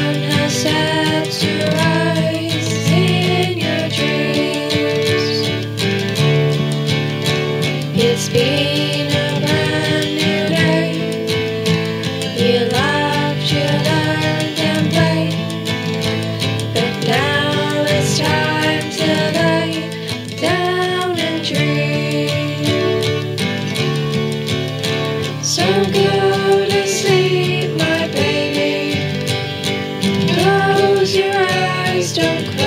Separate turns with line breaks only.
sun has set to rise in your dreams. It's been a brand new day. You laughed, you learned and played, but now it's time to lay down and dream. So go to sleep, my baby. Close your eyes, don't cry.